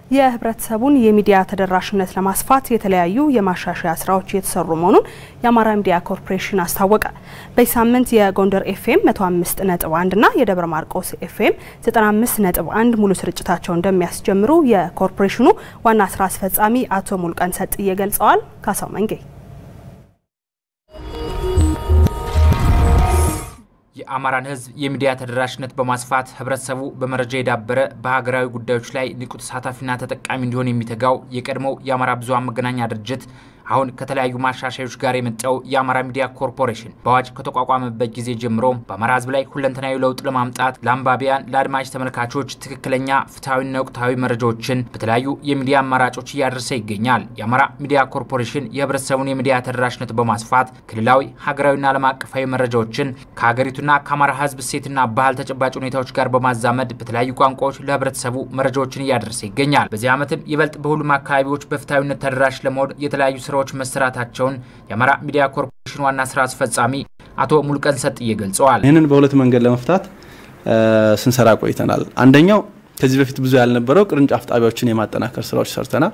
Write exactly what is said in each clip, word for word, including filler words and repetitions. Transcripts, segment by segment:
የህብረተሰቡን የሚዲያ ተደራሽነት ለማስፋት የተለያዩ የማሻሻያ ስራዎች እየተሰሩ መሆኑን የአማራ ሚዲያ ኮርፖሬሽን አስታወቀ። በሳምንት የጎንደር ኤፍኤም መቶ አምስት ነጥብ አንድ እና የደብረ ማርቆስ ኤፍኤም ዘጠና አምስት ነጥብ አንድ ሙሉ ስርጭታቸው እንደሚያስጀምሩ የኮርፖሬሽኑ ዋና ስራ አስፈጻሚ አቶ ሙልቀን ሰጥዬ ገልጸዋል። ካሳው መንጌ የአማራን ህዝብ የሚዲያ ተደራሽነት በማስፋት ህብረተሰቡ በመረጃ የዳበረ በሀገራዊ ጉዳዮች ላይ ንቁ ተሳታፊና ተጠቃሚ እንዲሆን የሚተጋው የቀድሞው የአማራ ብዙሃን መገናኛ ድርጅት አሁን ከተለያዩ ማሻሻያዎች ጋር የመጣው የአማራ ሚዲያ ኮርፖሬሽን በአዋጅ ከተቋቋመበት ጊዜ ጀምሮ በአማራ ህዝብ ላይ ሁለንተናዊ ለውጥ ለማምጣት ለአንባቢያን ለአድማጭ ተመልካቾች ትክክለኛ ፍትሃዊና ወቅታዊ መረጃዎችን በተለያዩ የሚዲያ አማራጮች እያደረሰ ይገኛል። የአማራ ሚዲያ ኮርፖሬሽን የህብረተሰቡን የሚዲያ ተደራሽነት በማስፋት ክልላዊ ሀገራዊና ዓለም አቀፋዊ መረጃዎችን ከሀገሪቱና ከአማራ ህዝብ ሴትና ባህል ተጨባጭ ሁኔታዎች ጋር በማዛመድ በተለያዩ ቋንቋዎች ለህብረተሰቡ መረጃዎችን እያደረሰ ይገኛል። በዚህ ዓመትም ይበልጥ በሁሉም አካባቢዎች በፍትሃዊነት ተደራሽ ለመሆን የተለያዩ ስራዎች መስራታቸውን የአማራ ሚዲያ ኮርፖሬሽን ዋና ስራ አስፈጻሚ አቶ ሙልቀን ሰጥዬ ገልጸዋል። ይሄንን በሁለት መንገድ ለመፍታት ስንሰራ ቆይተናል። አንደኛው ከዚህ በፊት ብዙ ያልነበረው ቅርንጫፍ ጣቢያዎችን የማጠናከር ስራዎች ሰርተናል።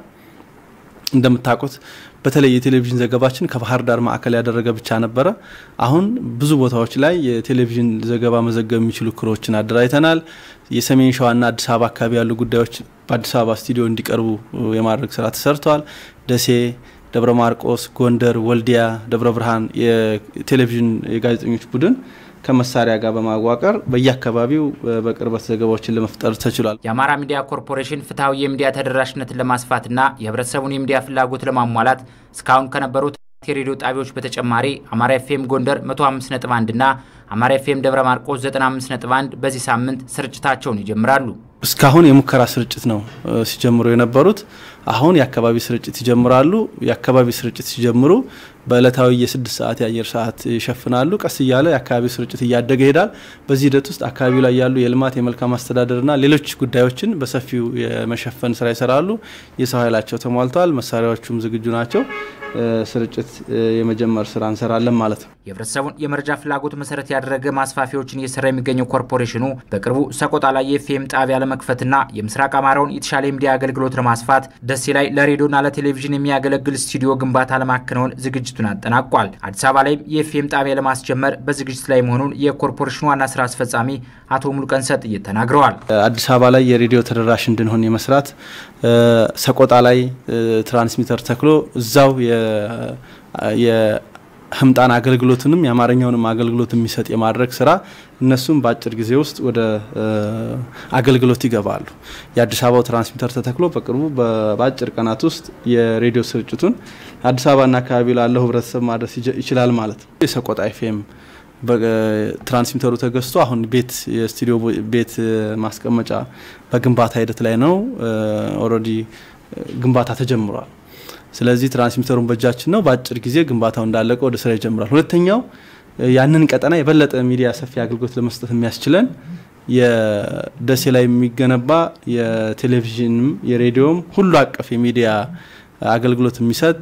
እንደምታውቁት በተለይ የቴሌቪዥን ዘገባችን ከባህር ዳር ማዕከል ያደረገ ብቻ ነበር። አሁን ብዙ ቦታዎች ላይ የቴሌቪዥን ዘገባ መዘገብ የሚችሉ ክሮችን አደራጅተናል። የሰሜን ሸዋና አዲስ አበባ አካባቢ ያሉ ጉዳዮች በአዲስ አበባ ስቱዲዮ እንዲቀርቡ የማድረግ ስራ ተሰርቷል። ደሴ፣ ደብረ ማርቆስ፣ ጎንደር፣ ወልዲያ፣ ደብረ ብርሃን የቴሌቪዥን የጋዜጠኞች ቡድን ከመሳሪያ ጋር በማዋቀር በየአካባቢው በቅርበት ዘገባዎችን ለመፍጠር ተችሏል። የአማራ ሚዲያ ኮርፖሬሽን ፍትሃዊ የሚዲያ ተደራሽነትን ለማስፋትና የህብረተሰቡን የሚዲያ ፍላጎት ለማሟላት እስካሁን ከነበሩት የሬዲዮ ጣቢያዎች በተጨማሪ አማራ ኤፍኤም ጎንደር መቶ አምስት ነጥብ አንድ እና አማራ ኤፍኤም ደብረ ማርቆስ ዘጠና አምስት ነጥብ አንድ በዚህ ሳምንት ስርጭታቸውን ይጀምራሉ። እስካሁን የሙከራ ስርጭት ነው ሲጀምሩ የነበሩት። አሁን የአካባቢ ስርጭት ይጀምራሉ። የአካባቢ ስርጭት ሲጀምሩ በእለታዊ የስድስት ሰዓት የአየር ሰዓት ይሸፍናሉ። ቀስ እያለ የአካባቢ ስርጭት እያደገ ይሄዳል። በዚህ ሂደት ውስጥ አካባቢው ላይ ያሉ የልማት የመልካም አስተዳደርና ሌሎች ጉዳዮችን በሰፊው የመሸፈን ስራ ይሰራሉ። የሰው ኃይላቸው ተሟልቷል። መሳሪያዎቹም ዝግጁ ናቸው። ስርጭት የመጀመር ስራ እንሰራለን ማለት ነው። የህብረተሰቡን የመረጃ ፍላጎት መሰረት ያደረገ ማስፋፊያዎችን እየሰራ የሚገኘው ኮርፖሬሽኑ በቅርቡ ሰቆጣ ላይ የኤፍኤም ጣቢያ ለመክፈትና የምስራቅ አማራውን የተሻለ የሚዲያ አገልግሎት ለማስፋት ደሴ ላይ ለሬዲዮና ለቴሌቪዥን የሚያገለግል ስቱዲዮ ግንባታ ለማከናወን ዝግጅቱን አጠናቋል። አዲስ አበባ ላይ የኤፍኤም ጣቢያ ለማስጀመር በዝግጅት ላይ መሆኑን የኮርፖሬሽኑ ዋና ስራ አስፈጻሚ አቶ ሙልቀን ሰጥዬ ተናግረዋል። አዲስ አበባ ላይ የሬዲዮ ተደራሽ እንድንሆን የመስራት ሰቆጣ ላይ ትራንስሚተር ተክሎ እዛው የ ህምጣን አገልግሎትንም የአማርኛውንም አገልግሎት የሚሰጥ የማድረግ ስራ እነሱም በአጭር ጊዜ ውስጥ ወደ አገልግሎት ይገባሉ። የአዲስ አበባው ትራንስሚተር ተተክሎ በቅርቡ በአጭር ቀናት ውስጥ የሬዲዮ ስርጭቱን አዲስ አበባና አካባቢ ላለው ህብረተሰብ ማድረስ ይችላል ማለት ነው። የሰቆጣ ኤፍኤም በትራንስሚተሩ ተገዝቶ አሁን ቤት የስቱዲዮ ቤት ማስቀመጫ በግንባታ ሂደት ላይ ነው። ኦሬዲ ግንባታ ተጀምሯል። ስለዚህ ትራንስሚተሩን በእጃችን ነው። በአጭር ጊዜ ግንባታው እንዳለቀ ወደ ስራ ይጀምራል። ሁለተኛው ያንን ቀጠና የበለጠ ሚዲያ ሰፊ አገልግሎት ለመስጠት የሚያስችለን የደሴ ላይ የሚገነባ የቴሌቪዥንም የሬዲዮም ሁሉ አቀፍ የሚዲያ አገልግሎት የሚሰጥ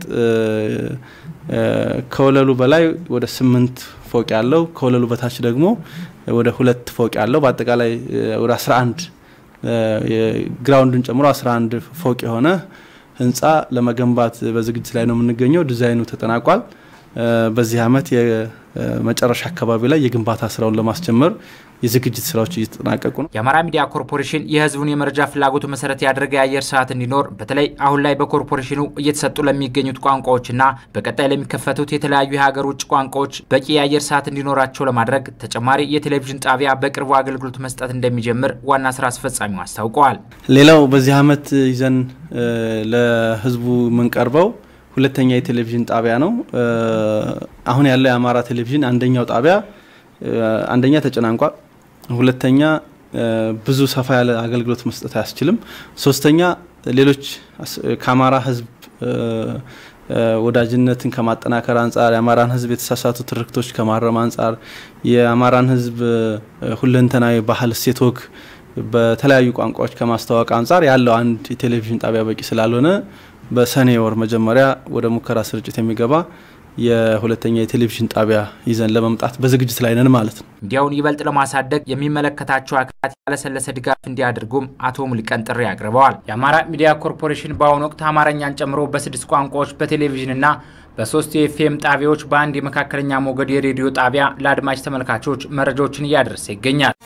ከወለሉ በላይ ወደ ስምንት ፎቅ ያለው ከወለሉ በታች ደግሞ ወደ ሁለት ፎቅ ያለው በአጠቃላይ ወደ አስራ አንድ የግራውንድን ጨምሮ አስራ አንድ ፎቅ የሆነ ህንጻ ለመገንባት በዝግጅት ላይ ነው የምንገኘው። ዲዛይኑ ተጠናቋል። በዚህ አመት የመጨረሻ አካባቢ ላይ የግንባታ ስራውን ለማስጀመር የዝግጅት ስራዎች እየተጠናቀቁ ነው። የአማራ ሚዲያ ኮርፖሬሽን የህዝቡን የመረጃ ፍላጎት መሰረት ያደረገ የአየር ሰዓት እንዲኖር በተለይ አሁን ላይ በኮርፖሬሽኑ እየተሰጡ ለሚገኙት ቋንቋዎችና በቀጣይ ለሚከፈቱት የተለያዩ የሀገር ውጭ ቋንቋዎች በቂ የአየር ሰዓት እንዲኖራቸው ለማድረግ ተጨማሪ የቴሌቪዥን ጣቢያ በቅርቡ አገልግሎት መስጠት እንደሚጀምር ዋና ስራ አስፈጻሚው አስታውቀዋል። ሌላው በዚህ አመት ይዘን ለህዝቡ መንቀርበው ሁለተኛ የቴሌቪዥን ጣቢያ ነው። አሁን ያለው የአማራ ቴሌቪዥን አንደኛው ጣቢያ አንደኛ ተጨናንቋል። ሁለተኛ ብዙ ሰፋ ያለ አገልግሎት መስጠት አያስችልም። ሶስተኛ ሌሎች ከአማራ ህዝብ ወዳጅነትን ከማጠናከር አንፃር የአማራን ህዝብ የተሳሳቱ ትርክቶች ከማረም አንፃር የአማራን ህዝብ ሁለንተናዊ ባህል እሴት ወግ በተለያዩ ቋንቋዎች ከማስተዋወቅ አንፃር ያለው አንድ የቴሌቪዥን ጣቢያ በቂ ስላልሆነ በሰኔ ወር መጀመሪያ ወደ ሙከራ ስርጭት የሚገባ የሁለተኛ የቴሌቪዥን ጣቢያ ይዘን ለመምጣት በዝግጅት ላይ ነን ማለት ነው። ሚዲያውን ይበልጥ ለማሳደግ የሚመለከታቸው አካላት ያለሰለሰ ድጋፍ እንዲያደርጉም አቶ ሙልቀን ጥሪ አቅርበዋል። የአማራ ሚዲያ ኮርፖሬሽን በአሁኑ ወቅት አማርኛን ጨምሮ በስድስት ቋንቋዎች በቴሌቪዥንና በሶስት የኤፍኤም ጣቢያዎች በአንድ የመካከለኛ ሞገድ የሬዲዮ ጣቢያ ለአድማጭ ተመልካቾች መረጃዎችን እያደረሰ ይገኛል።